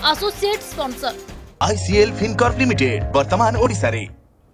Associate sponsor ICL Fincorp limited वर्तमान ओडिशा रे।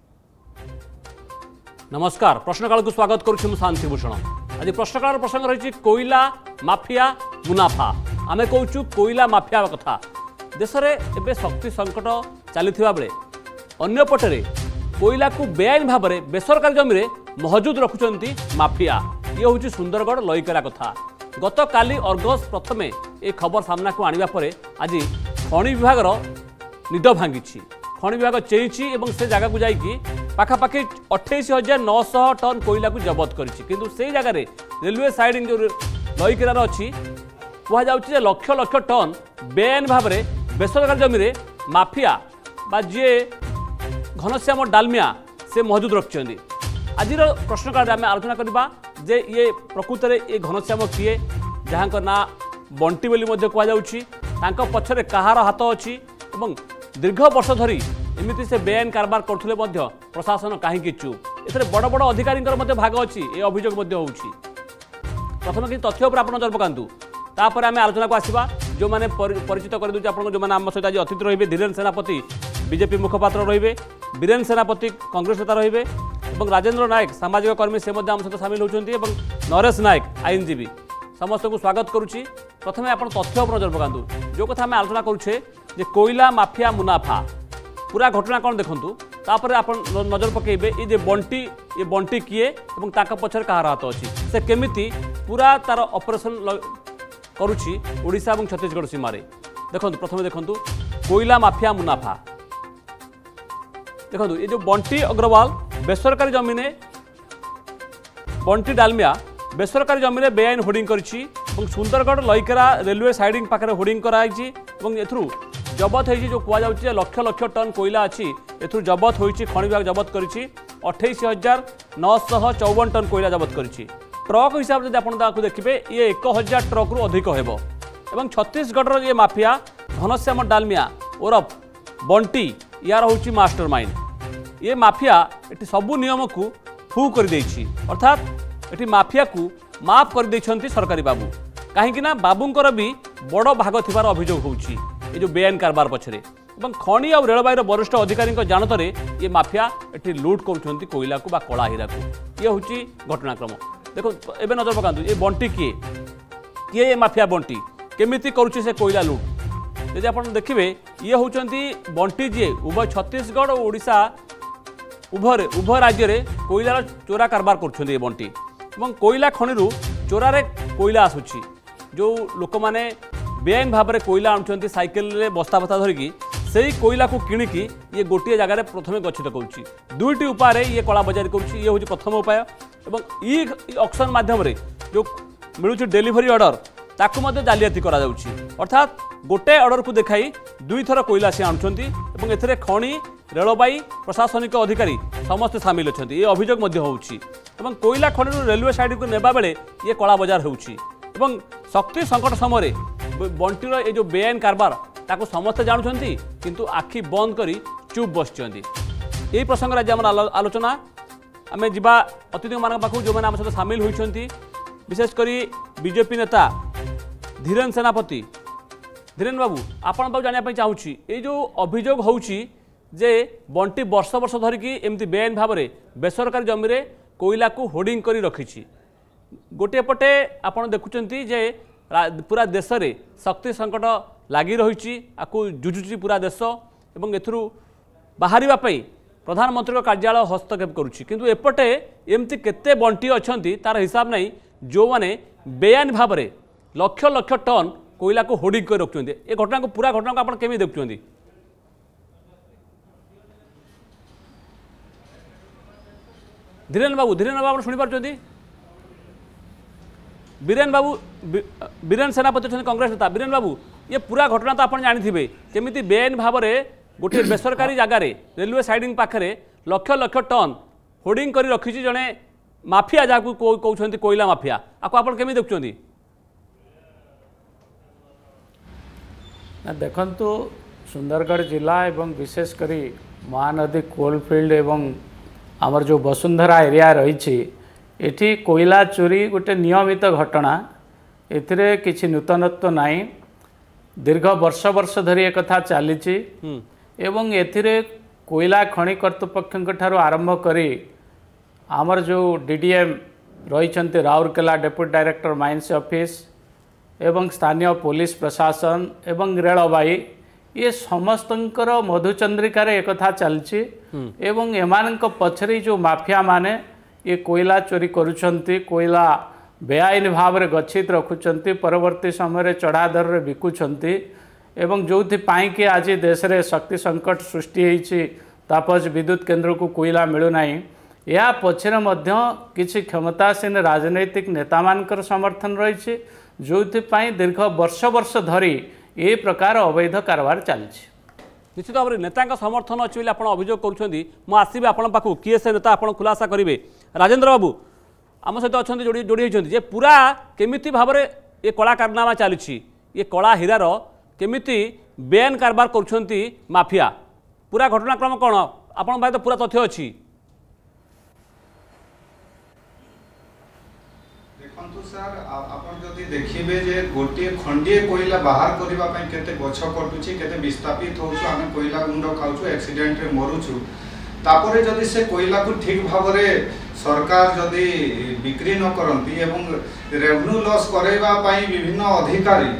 नमस्कार, प्रश्नकाल को स्वागत करुच्ची शांति भूषण। आज प्रश्नकाल प्रसंग रही कोईला माफिया मुनाफा। आमे कहूँ कोईला माफिया कथा। देश में एवं शक्ति संकट चली बेले अंपटे कोईला को बेआईन भाव में बेसरकारी जमी में महजूद रखुंट माफिया। ये हूँ सुंदरगढ़ लईकेरा कथा। गत काली अर्गस प्रथमे ए खबर सामना को आनिबा परे आज खनि विभाग निद भांगी। खनि विभाग चेई और से जगह को जाइकी पाखापाखि 28,900 टन कोईला को जबत करिछि। से जगह रेलवे साइडिंग जो लईकेरार अच्छी कहुचे लक्ष लक्ष टन बेआईन भाव में बेसरकारी जमी में माफिया बा जी घनश्याम डालमिया से महजूद रखिंट। आज प्रश्नकाल आम आलोचना करवा जे ये प्रकृत में ये घनश्याम किए जहाँ ना बंटी बोली कहु पछरे कहार हाथ अच्छी और दीर्घ वर्ष धरी एमती से बेआईन कारबार करते प्रशासन कहीं चुप। एथे बड़ बड़ अधिकारी भाग अच्छी ये अभियोग होउछि। प्रथम कि तथ्य उपर आप नजर पकातु तापर आम आलोचना को आसवा। जो मैंने परिचित कर दूँ आपको जो आम सहित आज अतिथि रही धीरेन्द्र सेनापति बीजेपी मुखपात्र रही, बीरेन्द्र सेनापति कांग्रेस नेता रही, राजेन्द्र नायक सामाजिक कर्मी से आम सहित सामिल होती, नरेश नायक आईनजीवी समस्त को स्वागत करुच्ची। प्रथम आप तथ्य उपर नजर पकातु जो कथा आम आलोचना करुचे जे कोईला माफिया मुनाफा पूरा घटना कौन देखु तापर आप नजर पकेबे ये बंटी किए और पछर कहार हाथ अच्छी से केमिति पूरा तार ऑपरेशन करुच्ची ओडिशा और छत्तीसगढ़ सीमार। देखो प्रथम देखु कोईला माफिया मुनाफा। देखो ये जो बंटी अग्रवाल बेसरकारी जमीन बंटी डालमिया बेसरकारी जमीन बेआईन होर्डिंग करिछि और सुंदरगढ़ लईकेरा रेलवे साइडिंग पाखे होर्डिंग कराई जबत होती जो कहुचे लक्ष लक्ष टन कोईला अच्छी एथुर जबत होती खनि विभाग जबत करिछि 28,954 टन कोईला जबत करिछि। ट्रक हिसाब से आप देखिए ये 1,000 ट्रक रु अधिक हेबो। एवं छत्तीसगढ़ ये माफिया घनश्याम डालमिया ओरफ बंटी यार हूँ मास्टर माइंड। ये माफिया ये सबू नियम को फू कर देछि, अर्थात ये माफिया को माफ कर देछंती सरकारी बाबू। कहीं बाबूंकर भी बड़ भाग थिबार अभियोग होउछि ये जो बेआईन कारबार पछरे। खनि और रेलवाई वरिष्ठ अधिकारी जानतर ये माफिया ये लुट करुँच कोईला को बा कला हीरा को। ये हूँ घटनाक्रम। देखो एवं नजर पकातु ये बंटी किए ये माफिया बंटी केमिति करुच्ची से कोईला लुट। यदि आप देखिए ये होती बंटी जी उभय छत्तीसगढ़ और ओडिशा उभय राज्य में कोईलार चोरा कारबार कर बंटी और कोईला खनि चोरारे कोईला आसूची जो लोक मैंने बेआईन भाव में कोईला आणुंट साइकेल बस्ता बस्ता धरिकी से कोईला को किणिकी ये गोटे जगार प्रथम गच्छित करुच्ची। दुईटी उपाय ये कला बजारी करुच्ची। ये हूँ प्रथम उपाय। और ई ऑक्शन माध्यम जो मिलूँ डेलीवरी ऑर्डर ताकू जालियाती करा जाउछि, अर्थात गोटे ऑर्डर को देखाई दुई थर कोईला से आणुंट और एथिरे खनि रेलवाई प्रशासनिक अधिकारी समस्त सामिल अच्छा। ये अभियोग होउछि और कोईला खनि रेलवे साइड को नेबा बेले ये कला बजार होउछि। एवं शक्ति संकट समय बंटीर ये जो बेआईन कारबार ताको समस्ते जानुंट किंतु आखि बंद करी चुप बसचंती। यही प्रसंग आज आम आलोचना आम जा अतिथि मान पाखु जो मैंने आम सहित सामिल होती विशेषकर बीजेपी नेता धीरेन्द्र सेनापति। धीरेन्द्र बाबू आपण बाबू जानापी चाहूँगी ये जो अभियोग होउछि जे बंटी वर्ष वर्ष धरिकी एमती बेआईन भाव में बेसरकारी जमी में कोईला को होर्डिंग करी रखिछि। गोटे पटे आपण देखुचंती जे पूरा देश में शक्ति संकट लगी रही जुझुची पूरा देश और एथुरु बाहर प्रधानमंत्री कार्यालय हस्तक्षेप करुच्ची किंतु एपटे एमती केते बंटी अच्छी तार हिसाब नहीं जो मैंने बेआईन भाव में लक्ष लक्ष टन कोईला को होर्डिंग कर रखुंट। ये घटना को पूरा घटना को आप केमी देखुंट? धीरेन्द्र बाबू आप शुणी पार्टी? बीरेन्द्र सेनापति अच्छा कांग्रेस नेता। बीरेन्द्र बाबू ये पूरा घटना तो आप जानी केमिति बेआईन भाव में गोटे बेसरकारी जगार रेलवे साइडिंग पाखे लक्ष लक्ष टन होर्डिंग कर रखी जड़े माफिया जहाँ कहते कोईला माफिया आपको आप देखुं? देखु सुंदरगढ़ जिला एवं विशेषकर महानदी कोलफिल्ड एवं आमर जो वसुंधरा एरिया रही एठी कोईला चोरी गोटे नियमित घटना। एथिरे किछि नूतनत्व नाही। दीर्घ वर्ष वर्ष धरी एक कथा चली एवं एथिरे कोयला खनि कर्तृपक्ष ठारू आरंभ करी आमर जो डीडीएम रही Rourkela deputy director mines office एवं स्थानीय पुलिस प्रशासन एवं रेलवाई ये समस्तंकर मधुचंद्रिकार एक कथा चलछि एवं एमानक पछरे जो माफिया माने ये कोयला चोरी करुछंती कोयला बेआईन भाव में गच्छित रखुचंती परवर्ती समय चढ़ा दर रे बिकुछंती एवं जोथि पाई कि आज देश रे शक्ति संकट सृष्टि होईछि तापस विद्युत केंद्र को कोयला मिलु नाही या पछरे मध्य किछि क्षमतासीन राजनैतिक नेता मानकर समर्थन रही जोथि पाई दीर्घ वर्ष वर्ष धरी ए प्रकार अवैध कारबार चली निश्चित भाव में नेता समर्थन अच्छी आप अभियोग कर आसबि आपण पाखु किए से नेता आप खुलासा करेंगे राजेंद्र बाबू आम सहित अच्छा जोड़ी होती पूरा केमिति भाव में ये कला कारनामा चली ये कला हीरार केमिति बेआईन कारबार कर माफिया पूरा घटनाक्रम कौन आपण तो पूरा तथ्य अच्छी देखु सर आपण जदि देखिबे जे गोटे खंडीय कोयला बाहर करबा पई केते गछ कटुची केते विस्थापित होछु आमे कोयला गुंड खाउछु एक्सीडेंट रे मरुछु तापरे जदि से कोयला को ठीक भाव रे सरकार जदि बिक्री न करंती एवं रेवेन्यू लॉस करैबा पई विभिन्न अधिकारी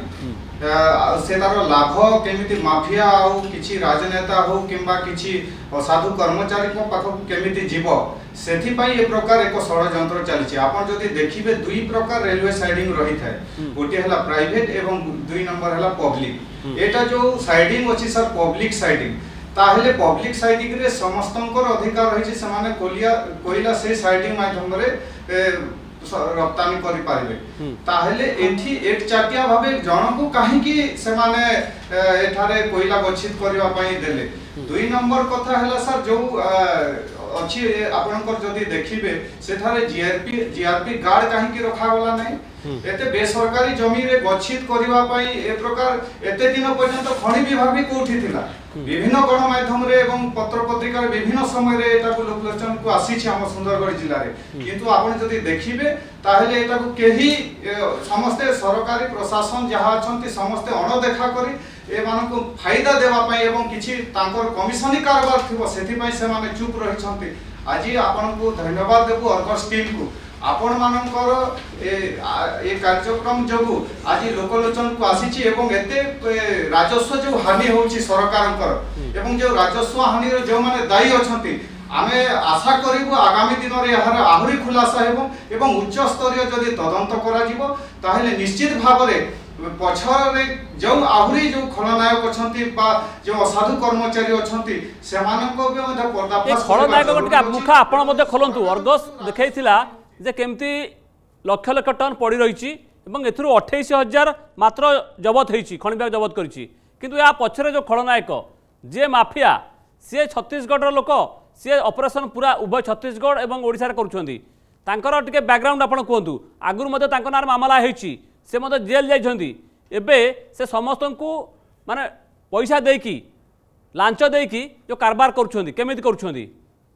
से तार लाभ केमिति माफिया आउ किछि राजनेता हो किंबा किछि असाधु कर्मचारी को पाख केमिति जीव सेथि पई ए प्रकार एक षडयंत्र चली आपण जदि देखिबे दुई प्रकार रेलवे साइडिंग रही थाए गोटे हला प्राइवेट एवं दुई नंबर हला पब्लिक एटा जो साइडिंग अछि सर पब्लिक साइडिंग ताहेले पब्लिक साइडिंग रे समस्तंकर अधिकार रही से माने कोयला से साइडिंग माध्यम रे रप्तानी करि पारिबे ताहेले एठी एक चाटिया भाबे जण को काहे कि से माने एठारे कोयला गच्छित करबा पई देले दुई नंबर कथा हला सर जो अच्छी आपनकर जदि देखिबे सेठारे जीआरपी गार्ड काहे कि रखा गला नै एते बेसरकारी जमी रे गच्छित करबा पई ए प्रकार एते दिन पर्यंत खनि विभाग भी कोठी थिला विभिन्न गणमाध्यम रे एवं पत्र पत्रिका रे विभिन्न समय रे एटा को लोकलोचन को आसी छै हम सुंदरगढ़ जिल्ला रे किंतु आपण जदि देखिबे ताहेले एटा को केही समस्त सरकारी प्रशासन जहा अछंती समस्त अणदेखा करी ए मानको फायदा देवा पई एवं किछि तांकर कमिशनी कारबार थिबो सेथि पई से माने चुप रही छंती आज आपण को धन्यवाद देबो अर्गस टीम को आपण मानकर ए कार्यक्रम जगु आज लोकलोचन को आसी एवं एते राजस्व जो हानि होची सरकारंकर एवं जो राजस्व हानि रो जो माने दायी अछंती आमे आशा करिबो आगामी दिन रे यार आहुरी खुलासा हेबो एवं उच्च स्तरीय जदि तदंत करा जिवो ताहेले निश्चित भाव रे पछरे जो आहुरी जो खलनायक अछंती बा जो असाधु कर्मचारी अछंती सेमानको भी मध्य पर्दाफाश खलनायक टिका मुखा आपण मध्य खोलंतु अर्गस देखैथिला जे केमती लक्ष लक्ष टन पड़ी रही एवं एथुरु 28,000 मात्र जबत होती खनि विभाग जबत करिछि किंतु या पछरे जो खलनायक जे माफिया सी छत्तीसगढ़ लोक सी ऑपरेशन पूरा उभय छत्तीसगढ़ एवं ओडिशा रे करूछंती तांकर टिके बैकग्राउंड आपण कहतु आगुर मध्य तांकर नार मामला होईछि से मध्य जेल जाइछंती एबे से समस्त को माने पैसा देकी लांच देकी जो कारबार करूछंती केमिति करूछंती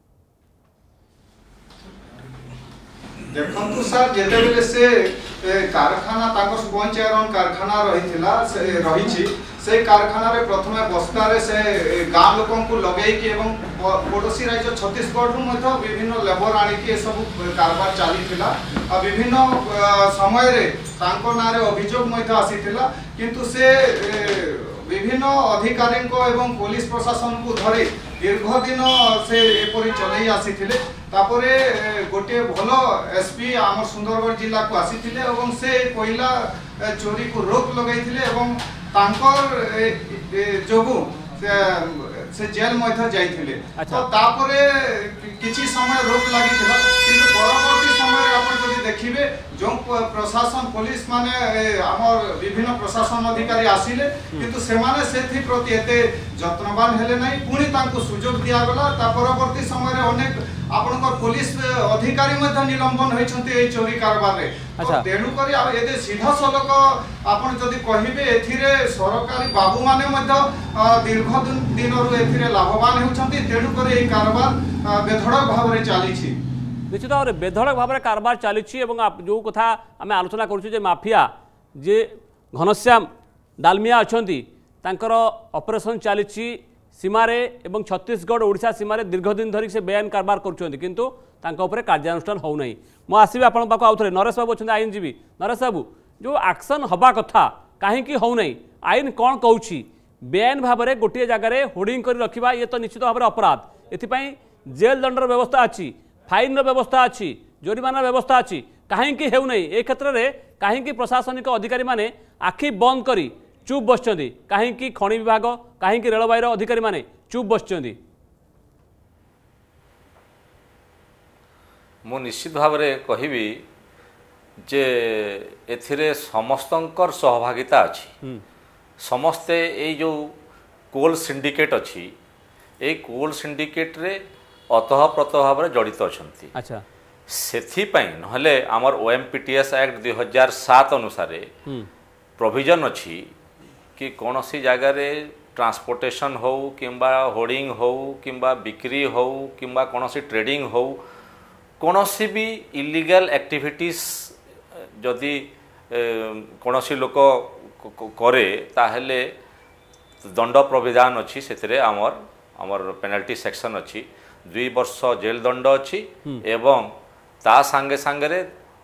देखंतु सर जेते बेले से कारखाना ताको स्पंज आयरन कारखाना रहिथिला से रहिछि से कारखाना रे प्रथमे बस्ता रे से गाम लोकन को लगेई कि एवं पड़ोसी राज्य छत्तीसगढ़ रु मध्य विभिन्न लेबर आनी कि सब कारबार चलीथिला आ विभिन्न समय रे तांको नारे अभियोग मध्य आसीथिला किंतु से विभिन्न अधिकारी को एवं पुलिस प्रशासन को धरे दीर्घ दिन से एपरी चलई आसीथिले तापरे गोटे भलो एसपी आम सुंदरगढ़ जिला को आसीथिले एवं से कोयला चोरी को रोक लगाइथिले एवं तांकर जोगु से जेल मध्य जाइथिले तो तापरे किछि समय रोक लागिथिला किंतु परवर्ती समय आपण जदि देखिबे जो प्रशासन पुलिस माने हमर विभिन्न प्रशासन अधिकारी आसिले किंतु से माने सेथि प्रति एते जत्नवान हेले नै पुनी तांको सुजोग दिया गला ता परवर्ती समय रे अनेक आपनकर पुलिस अधिकारी मध्य निलंबन होइछन्ते ए चोरी कारबार रे तेणु करी एते सीधा सलक आपण जदि कहिबे एथिरे सरकारी बाबू माने मध्य दीर्घ दिन रु एथिरे लाभवान होउछन्ते तेणु करी ए कारबार बेधड़क भाव रे चालीछि निश्चित भाव में बेधड़क भाव में कारबार चली जो कथा आम आलोचना करुँ माफिया जे घनश्याम डालमिया अछंती तांकर ऑपरेशन चली सीमारे एवं छत्तीसगढ़ ओडिशा सीमारे दीर्घ दिन धरिक से बेआईन कारबार करुँच किंतु कार्यानुष्ठान हो नहीं मु आसबि आपण पाखु आउथरे नरेश बाबू अच्छा आईनजीवी नरेश बाबू जो एक्शन हवा कथा कहीं हो नहीं आईन कौन कहूँ बेआईन भाव में गोटे जगार होर्डिंग कर रखा ये तो निश्चित भाव में अपराध एथिपाई जेल दंडर व्यवस्था अच्छी फाइन व्यवस्था अच्छी जोरिमाना व्यवस्था अच्छी कहीं हो नहीं ए क्षेत्र में कहीं प्रशासनिक अधिकारी माने आखि बंद करी चुप बसचंदी कहीं खनि विभाग कहीं रेलवाईर अधिकारी माने चुप बसचंदी मु निश्चित भाव में कहबी जे एथिरे समस्तंकर सहभागिता अच्छी समस्ते ये जो कोल सिंडिकेट अच्छी ये कोल सिंडिकेट रे अतः प्रतः भाव में जड़ित अच्छा अच्छा सेथिपाई नहले आमर OMPTS एक्ट 2007 अनुसार प्रोविजन अच्छी कि कौन सी जगार ट्रांसपोर्टेशन हो किंबा होर्डिंग हो किंबा बिक्री हो किंबा कौन सी ट्रेडिंग हो कौन सी भी इलीगल एक्टिविटीज जदि कौन सी लोक करे ताहले दंड प्रोविधान अच्छी से आमर पेनाल्टी सेक्शन अच्छी 2 वर्ष जेल दंड अच्छी एवं ता सांगे सांगे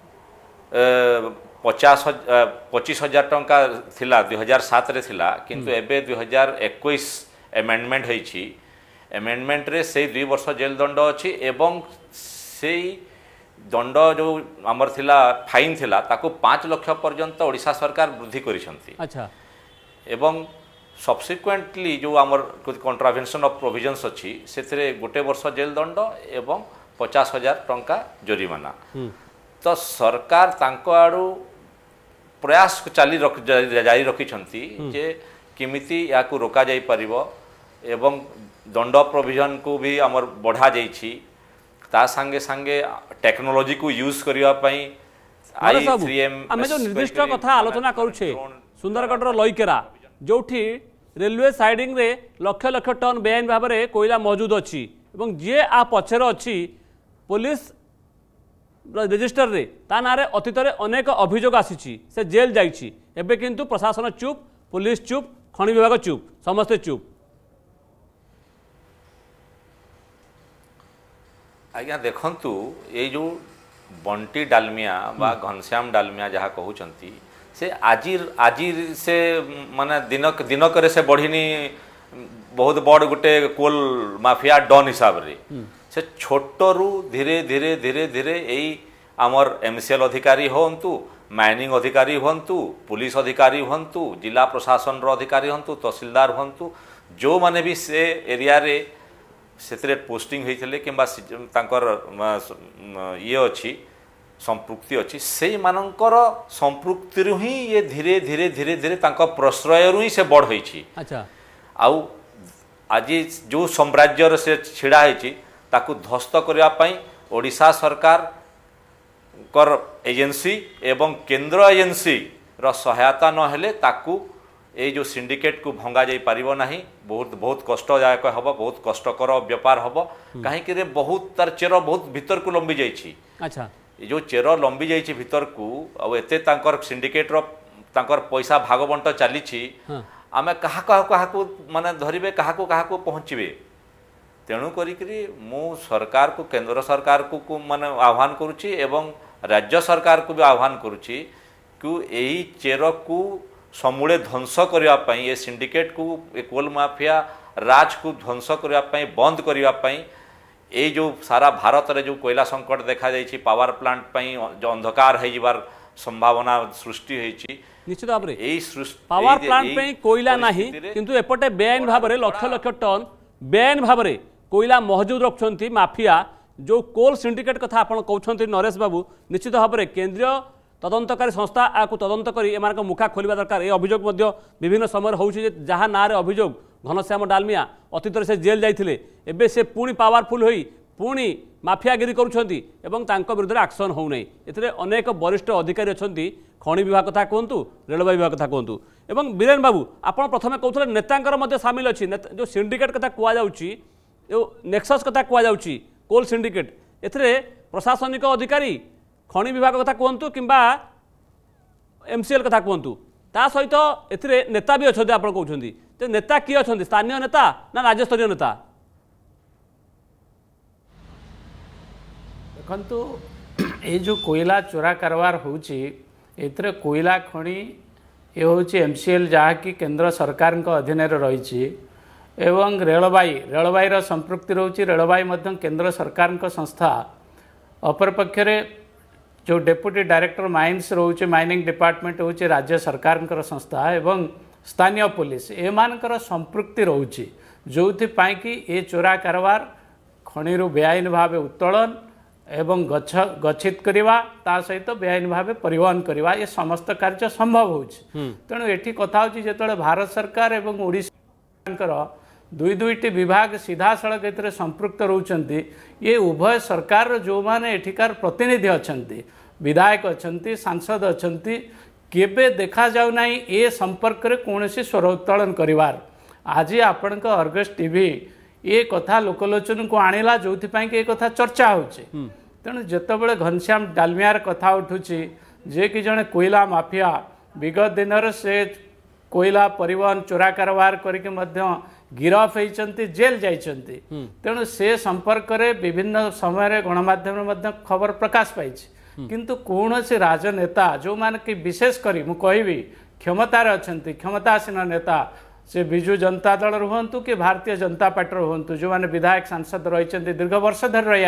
25,000 टंका थिला 2007 रे थिला किंतु एबे 2021 एमेंडमेंट होईची एमेंडमेंट रे से 2 वर्ष जेल दंड अच्छी एवं से दंड जो आमर थिला फाइन थिला ताको 5 लाख पर्यंत ओडिशा सरकार वृद्धि करिसंती अच्छा एवं सब्सिक्वेंटली जो आमर कॉन्ट्रावेंशन ऑफ प्रोविजन्स अच्छी से गोटे वर्ष जेल दंड एवं 50,000 टंका जोरिमाना तो सरकार तांको आड़ू प्रयास जारी रखिछंती जे किमिति याकू रोका जाई परिबो एवं दंड प्रोविजन को भी आमर बढ़ा जाइछि ता संगे संगे टेक्नोलॉजी को यूज करिया पई I3M आमे जो निर्दिष्ट कथा आलोचना करूछे सुंदरगढ़ लईकेरा जोठी रेलवे साइडिंग रे लक्ष लक्ष टन बेआईन भाव में कोयला मौजूद अच्छी और जी आ पछर अच्छी पुलिस रजिस्टर रे ता ना अतीत में अनेक अभियोग आसी से जेल जाइछि एबे किंतु प्रशासन चुप पुलिस चुप खनि विभाग चुप समस्ते चुप आज्ञा देखंतु ये जो बंटी डालमिया बा घनश्याम डालमिया जहाँ कहउचंती से आजिर से माने दिनक से बढ़िनी बहुत बड़ गोटे कोल माफिया डन हिसाब रे से छोटरू धीरे धीरे धीरे धीरे यही आमर MCL अधिकारी होंतु माइनिंग अधिकारी होंतु पुलिस अधिकारी होंतु जिला प्रशासन रो अधिकारी होंतु तहसीलदार होंतु जो माने भी से एरिया रे से पोस्टिंग होइथिले किंबा तांकर ये अच्छी संपृक्ति अच्छी से मानकर संपृक्ति ही ये धीरे धीरे धीरे धीरे तांका प्रश्रय ही से बढ़ होइछि अच्छा आउ आज जो साम्राज्य से छिड़ा होइछि ताकू ध्वस्त करने पाई ओडिशा सरकार कर एजेंसी एवं केंद्र एजेंसी रो सहायता नहेले ताकू ये जो सिंडिकेट को भंगा जाई पारिबो नाही बहुत कष्टदायक हब बहुत कष्टकर व्यापार हब कहीं रे बहुत तार चेर बहुत भीतर को लंबी जाइछि अच्छा ये जो चेर लंबी जाइछि भीतर को आ एते तांकर सिंडिकेट रो तांकर पैसा भागबंट चलीछि आमे कहा माने धरिबे कहा पहुँचबे तेणु करी मु सरकार को केंद्र सरकार को माने आह्वान करुच्ची एवं राज्य सरकार को भी आह्वान करुच्ची कि यही चेर को समूले ध्वंस करने ये सिंडिकेट को कोल माफिया राज को ध्वंस करने बंद करने ये जो सारा भारत रे जो कोयला संकट देखा जाइए पावर प्लांट पई जो अंधकार हो जिबार संभावना सृष्टि होइछि निश्चित भाव में पावर प्लांट पे कोयला नहीं किंतु एपटे बेआईन भाव में लक्ष लक्ष टन बेआईन भाव में कोयला महजूद रखुंट माफिया जो कोल सिंडिकेट कथा आप कहते नरेश बाबू निश्चित भाव में केंद्रीय तदंतकारी संस्था आपको तदंत कर एम मुखा खोलिबा दरकार ये अभियोग विभिन्न समय होउछि जहाँ ना अभियोग घनश्याम डालमिया अतीत से जेल जाइथिले एबे से पुणी पावरफुल होई पुणी माफियागिरी करुछंती एवं तांको विरुद्ध एक्शन हो नहीं एथिरे अनेक वरिष्ठ अधिकारी अछंती खनि विभाग कथा कहतु रेलवे विभाग कथा कहतु एवं बीरेन बाबू आपण प्रथमे कहउथले नेतांकर मध्य शामिल अछि जो सिंडिकेट कथा कुआ जाउछि नेक्सस कथा कुआ जाउछि कोल सिंडिकेट एथिरे प्रशासनिक अधिकारी खनि विभाग कथा कहतु किंबा MCL कथा कहतु ता सहित एथिरे नेता भी अच्छे आप कहते तो नेता किए अच्छा स्थानीय नेता ना राज्यस्तरीय नेता देखु ये जो कोयला चोरा कारबार होची एथरे कोयला खଣି ये हूँ MCL जहाँकि केंद्र सरकार अधीन रही एवं रेलवाई संपृक्ति रोचे रेलवाई केंद्र सरकार संस्था अपर पक्षरे जो डेप्यूटी डायरेक्टर माइन्स रोचे माइनिंग डिपार्टमेंट हूँ राज्य सरकार संस्था एवं स्थानीय पुलिस एमानकर संपृक्ति रोचे जो कि ये चोरा कारबार खଣି बेआईन भाव उत्तोलन एवं गच्छित करवा ता सहित बेआईन भाव परिवहन करवा ये समस्त कार्य संभव हो तेणु ये कथा हो जो भारत सरकार एवं ओडिशा दुईटी विभाग सीधा सड़क ए संपृक्त रोचंती ये उभय सरकार जो माने एठिकार प्रतिनिधि अच्छा विधायक अच्छा सांसद अच्छा केबे देखा जाऊ नहीं ए संपर्क में कौन स्वर उत्तोलन करिवार आज आपण अर्गस टीवी ये कथा लोकलोचन को आणिला जो कि कथा चर्चा होचे तेणु जितेबाला घनश्याम डालमियार कथा उठुची जे कि जड़े कोयला माफिया विगत दिन से कोयला परिवहन चोरा कारबार करके गिरफ होती जेल जाइछंती तेणु से संपर्क में विभिन्न समय गणमाध्यम खबर प्रकाश पाई किंतु कौन से राजनेता जो माने कि विशेष करी मु कहबी क्षमतार अच्छा क्षमतासीन नेता से बिजु जनता दल रुहतु कि भारतीय जनता पार्टी रुहतु जो माने विधायक सांसद रही दीर्घ वर्ष धरी रही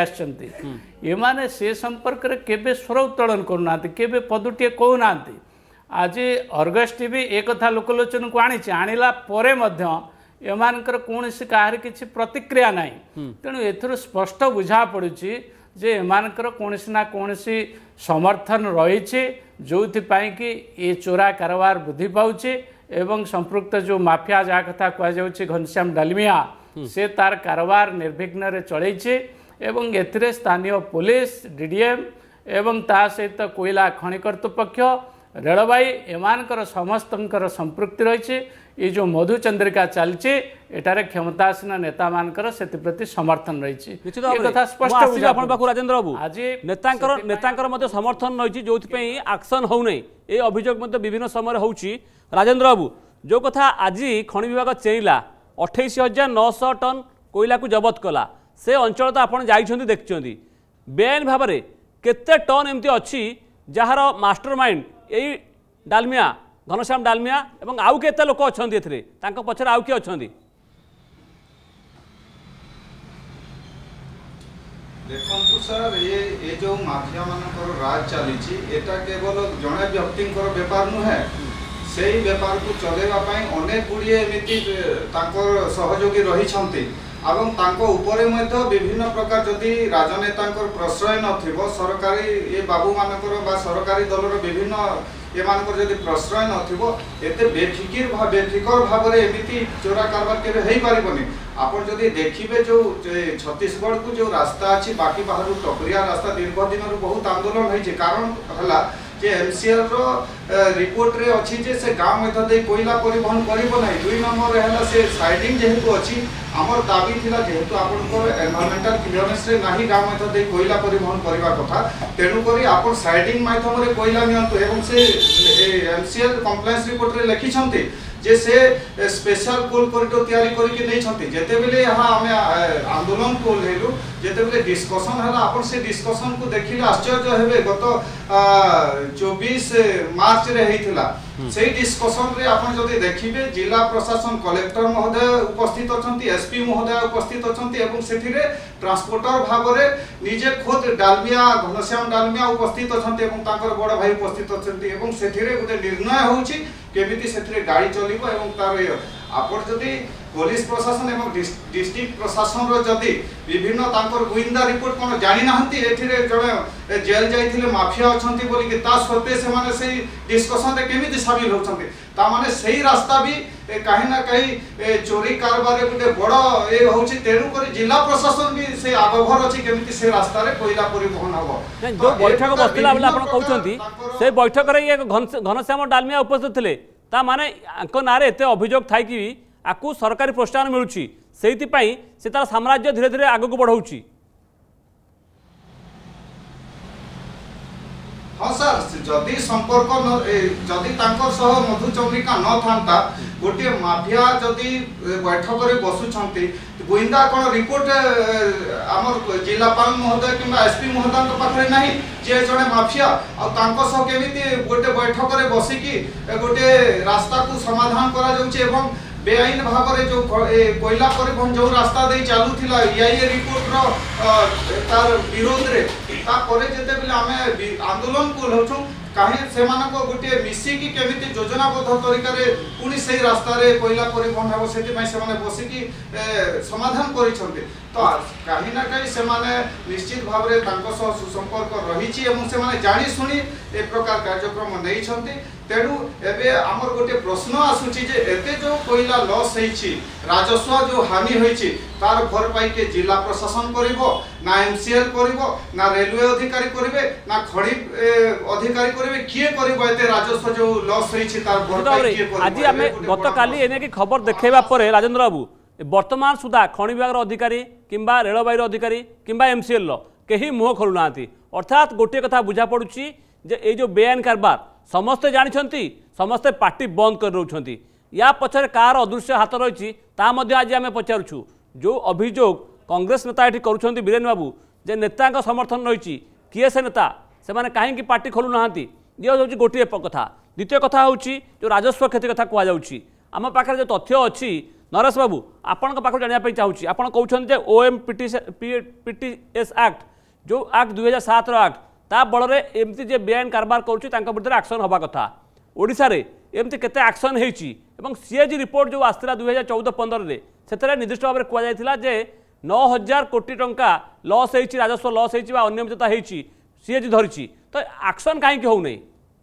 आसने से संपर्क में केबे स्वर उत्तोलन करूना केबे पदुटे कहूना आज अर्गस टीवी एक कथा लोकलोचन को आणिला परे मध्य एमानकर कौन कहार किसी प्रतिक्रिया ना तेणु एथुर स्पष्ट बुझा पड़ुची जे एमानकर कौन ना कौन समर्थन रही जो कि ये चोरा कारबार वृद्धि पाउची एवं संपृक्त जो माफिया जहाँ कथा कहुच्छे घनश्याम डालमिया से तार कारबार निर्विघ्न चलैछे एवं एथिरे स्थानीय पुलिस डीडीएम एवं ता सहित कोयला खଣି कर्तृपक्ष रेलवाई एमानकर समस्तंकर संपृक्ति रही ये जो मधु चंद्रिका चलती एटारे क्षमतासीन नेता मानकर से प्रति समर्थन रही कथा स्पष्ट राजेंद्र बाबू आज नेतांकर समर्थन रही जो एक्शन होना ये अभियोग विभिन्न समय होची राजेंद्र बाबू जो कथा आज खଣି विभाग चेईला 28,900 टन कोयला को जबत कला से अंचल तो आप देखते बेआईन भाव में केते टन एमती अच्छी जार मास्टर माइंड यही डालमिया घनश्याम डालमिया एवं आउ केते लोक अच्छा पछरे आउ किए अच्छा देखु सर ये जो माफिया मानकर राज चली एटा केवल जड़े व्यक्ति बेपार नुहे से ही बेपार को चलेगा अनेक गुड़िए एमती सहयोगी रही विभिन्न प्रकार जदि राजनेता प्रश्रय नथिबो सरकारी ये बाबू मानकर सरकारी दलर विभिन्न ये मानकर जदि प्रश्रय नथिबो एते बेफिकर भाव में एमती चोरा कारबार केबे हेई पारिबनी आपण जदि देखिबे जो छत्तीसगढ़ को जो रास्ता अच्छी बाकी बाहर टकरिया रास्ता दीर्घ दिन बहुत आंदोलन होइछे कारण हला जे MCL रो रिपोर्ट रे अछि जे से गांव में दे कोयला परिवहन करिबो नै दुई नंबर रे हला से साइडिंग जेहेतु अछि हमर दाबी थिला जेहेतु आपनकर एनवायरमेंटल क्लियरेंस रे नाही गांव में दे कोयला परिवहन करबा कथा तेनु करी आपन साइडिंग माध्यम रे कोयला नियंतु एवं से MCL कंप्लायंस रिपोर्ट रे लिखि छथि जे से स्पेशल कोल कॉरिडोर तैयारी करके नहीं छथि जेते बेले यहां हमें आंदोलन को लेलु जेते बेले डिस्कशन हला अपन से डिस्कशन को देखिले आश्चर्य हेबे गत 24 मार्च रे हेतिला से डिस्कशन रे अपन जदि देखिबे जिला प्रशासन कलेक्टर महोदय उपस्थित अछंती एसपी महोदय उपस्थित अछंती एवं सेथिरे ट्रांसपोर्टर भाव रे निजे खुद डालमिया घनश्याम डालमिया उपस्थित अछंती एवं ताकर बड़ भाई उपस्थित अछंती एवं सेथिरे गोटे निर्णय होउची केमिति सेथिरे गाड़ी चलिबो एवं तार आपण जदि पुलिस प्रशासन एवं डिस्ट्रिक्ट प्रशासन रो जदि विभिन्न तांकर गुइंदा रिपोर्ट कोन जानि नाहंती एथिरे जणे जेल जाइथिले माफिया अछंती बोली कि ता सत्ते से माने सेही डिस्कशन रे केमिति शामिल होछंती ता माने सेही रास्ता भी कहीं ना कहीं चोरी कारबार रे गुटे बड़ ए होछि तेनु करी जिला प्रशासन भी से आगभर अछि केमिति से रास्ता रे कोयला परिवहन हबो जो बैठक बसला बेला आपण कहउछंती से बैठक रे ये घनश्याम डालमिया उपस्थित थिले ता माने अंक नारे एते अभियोग थाई कि आपको सरकारी प्रोत्साहन मिलूची से तार साम्राज्य धीरे धीरे आग को बढ़ाऊची हाँ सर जदि संपर्क जदि तांकर सह मधुचंद्रिका न थांता गोटे माफिया जदि बैठक रे बसुछंती गोइंदा कोन रिपोर्ट आमर जिलापाल महोदय किंबा एसपी महोदय पाखरे नाही जे जने माफिया आ तांको सह केमिति गोटे बैठक रे बसिकी गोटे रास्ता को समाधान करा जाउचे एवं बेआईन भाव में जो कोयला परिवहन जो रास्ता दे चालू थिला ये रिपोर्ट रो तार विरोध रे ता परे जेते बेले आमे आंदोलन को लउछु काहे से मानको गोटे मिसी की केमिति योजनाबद्ध तरीका रे पुनी सही रास्ता रे कोयला परिवहन हो सेति मै से माने बसी की समाधान करिसंते तो काहे ना काहे से माने निश्चित भाव रे तांको सह सुसंपर्क रहिछि एवं से माने जानि सुनी ए प्रकार कार्यक्रम नै छंती तेणु एबे आमर गोटे प्रश्न आसुची जे एते जो कोयला लॉस हेछि राजस्व जो हानि होइछि तार भरपाई के जिला प्रशासन करिवो ना एमसीएल करिवो ना रेलवे अधिकारी करिवे ना खड़ी अधिकारी करिवे किए करिवो एते राजस्व जो लॉस हेछि तार भरपाई किए करिवो आज आमे गत काली एने की खबर देखेबा परे राजेंद्र बाबू वर्तमान सुधा खनि विभाग अधिकारी किंबा रेलवे अधिकारी किंबा एमसीएल केही मुह खोलु नांती अर्थात गोटे कथा बुझा पड़ुची जे ए जो बेआईन कारबार समस्ते जानते समस्ते पार्टी बंद कर रोचंती या पछरे कार अदृश्य हाथ रही आज आम पचारुछु जो अभियोग कांग्रेस नेता ये करुँच बीरेन बाबू जे नेता समर्थन रही किए से नेता से माने कहीं पार्टी खोलु ना ये हूँ गोटे कथा द्वितीय कथा हूँ जो राजस्व क्षति कथा कहुच्छी आम पाखे जो तथ्य अच्छी नरेश बाबू आपण पाख जानापी चाहूँगी आप कहते OMPTS एक्ट जो एक्ट 2007 एक्ट ता बल एमती जे बेआईन कारबार कर एक्शन हवा कथा ओडिशा रे एमती केते एक्शन हेची एवं सीएजी रिपोर्ट जो आसला 2014-15 रे सेतरे निर्दिष्ट भाव में कहुला जे 9000 कोटी टंका लॉस हेची राजस्व लॉस हेची बा अनियमितता हेची सीएजी धरिची तो एक्शन काहे के हो नै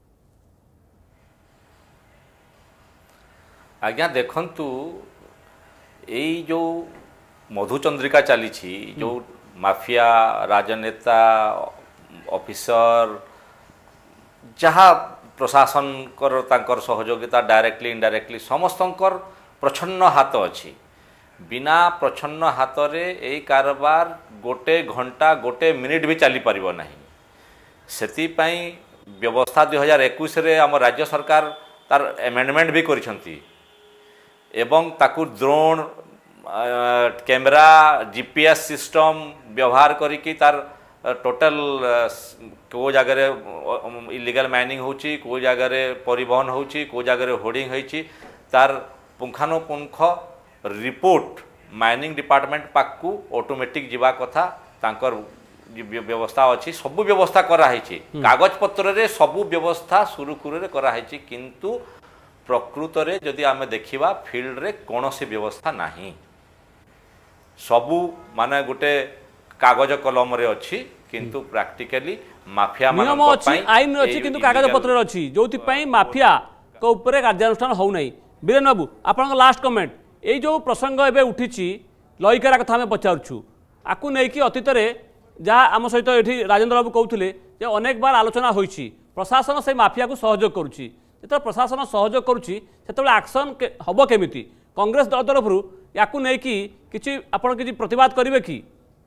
आज्ञा देखंतु एई जो मधुचंद्रिका चली जो माफिया राजनेता ऑफिसर जहाँ प्रशासन कर तांकर सहयोगिता डायरेक्टली इनडायरेक्टली समस्तंकर प्रछन्न हाथ अच्छी बिना प्रछन्न हाथ रे ए कारबार गोटे घंटा गोटे मिनिट भी चली पारिबो नहीं सेति पई व्यवस्था 2021 रे आम राज्य सरकार तार एमेंडमेंट भी करिसंती एवं ताकू ड्रोन कैमरा जीपीएस सिस्टम व्यवहार करिकी तार टोटल को जगह इलीगल माइनिंग होची को जगह परिवहन होची को जगह होर्डिंग होची तार पुंखानुपुंख रिपोर्ट माइनिंग डिपार्टमेंट पाकू ऑटोमेटिक जीवा कथा तांकर व्यवस्था अच्छी सबू व्यवस्था कराई कागज पत्र रे सबू व्यवस्था सुरुखुरु रे कराई किंतु प्रकृत रे जदि आमे देखिबा फील्ड रे कोनोसी व्यवस्था नाही सबू माने गोटे कागज कलम रे अच्छी किंतु प्रैक्टिकली माफिया नियम अच्छी आईन अच्छी किंतु कागज पत्र अच्छी जोथि पई माफिया को ऊपर कार्यानुष्ठान हो नहीं बीरेन बाबू आपन लास्ट कमेंट ए जो प्रसंग एबे उठिची लइकारा कथा हमें पचारछु आकु नै कि अतीत रे जहाँ आम सहित ये राजेंद्र बाबू कहते जे अनेक बार आलोचना होइछि प्रशासन से माफिया को सहयोग करुच्ची जो प्रशासन सहयोग करुच्ची सेतबेले एक्शन हम केमिति कांग्रेस दल तरफ याकू नै कि किछि आपण किछि प्रतिवाद करिवे कि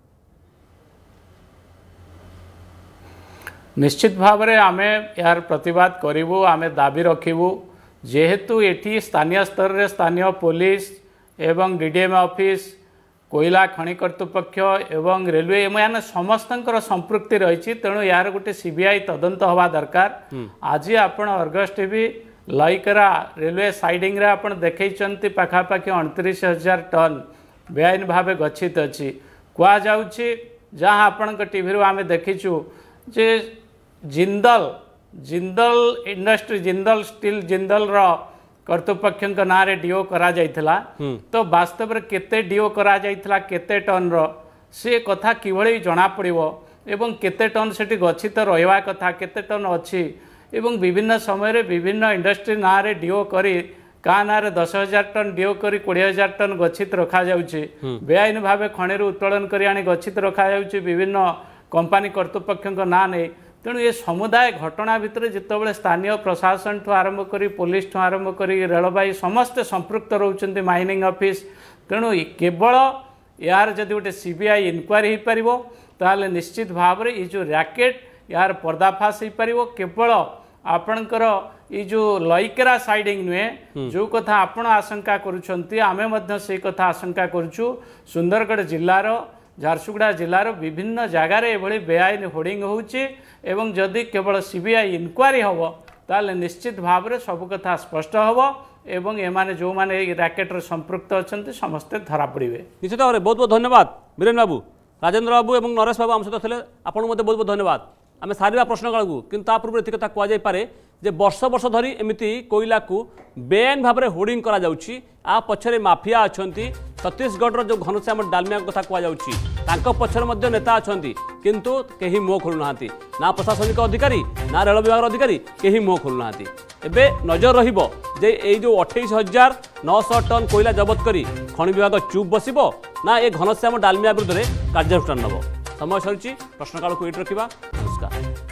निश्चित भाव में आमे यार प्रतिवाद करूँ आमे दाबी रखिबू जेहेतु एटी स्थानीय स्तर रे स्थानीय पुलिस एवं डीडीएम ऑफिस कोयला खनि कर्तृपक्ष एवं रेलवे एम समस्तंकर संपृक्ति रही तेणु यार गोटे सीबीआई तदंत हवा दरकार आज आपण Argus TV Laikera railway siding रे आपण देखैचंती पाखापाखि 29,000 टन बेआईन भाव गच्छित अच्छी कह जाउछि जहाँ आपण टीवी रू आमे देखिछु जे जिंदल इंडस्ट्री जिंदल स्टील जिंदल रो कर्तृपक्ष ना रे डीओ करा जाइथिला तो वास्तव रे केते डीओ करा जाइथिला केते टन रो से कथा किभଳି जना पड़िबो एवं केते टन सेठी गच्छित रहिबा कथा केते टन अछि एवं विभिन्न समय रे विभिन्न इंडस्ट्री ना रे डीओ करी का ना रे 10,000 टन डीओ करी 20,000 टन गच्छित रखा जाउछि बेआईन भावे खनि रू उत्तोलन करी आनी गच्छित रखा जाउछि विभिन्न कंपनी कर्तृपक्ष ना नै तेणु ये समुदाय घटना भितर जितेबाला स्थानीय प्रशासन ठू आरंभ करी पुलिस ठू आरंभ करी रेलबाई समस्ते संपृक्त रोचंती माइनिंग ऑफिस तेणु केवल यार जदि गोटे सीबीआई इनक्वारी हो पारिबो ताले निश्चित भाव में ये जो रैकेट यार पर्दाफाश हो पारिबो केवल आपणकर ये जो लइकेरा साइडिंग नुहे जो कथा आपण आशंका करुछंती आमे मध्य से कथा आशंका करूछु सुंदरगढ़ जिल्लार झारसुगुड़ा जिल्लार विभिन्न जगार एभली बेआईन होर्डिंग होउछि एवं जदि केवल सीबीआई इनक्वारी हबो ताले निश्चित भाव में सब कथा स्पष्ट हबो एवं एमाने जो माने रैकेटर संपृक्त अछंती समस्ते धरा पड़िबे। निश्चित भाव में बहुत बहुत धन्यवाद वीरेन बाबू, राजेंद्र बाबू और नरेश बाबू आम सहित थे आपको बहुत बहुत धन्यवाद। आम सारा प्रश्नकाल को किंतु ता पूर्व एति कथा कहुए जे वर्ष वर्ष धरी एमती कोयला को बेआईन भाव में होर्डिंग करा जाउछि आ पछरे माफिया अछंती छत्तीसगढ़ जो घनश्याम डालमिया कथा कहुँ पछर मध्य नेता अछंती किंतु केही मुह खोलु नाहांती ना प्रशासनिक अधिकारी ना रेल विभाग अधिकारी केही मुह खोलु नाहांती। एबे नजर रहिबो जे एई जो 28,900 टन कोयला जबत करी खनि विभाग चुप बसिबो ना ए घनश्याम डालमिया विरुद्ध कार्यानुष्ठान नब। समय सरी प्रश्नकाल को एट रखा। नमस्कार।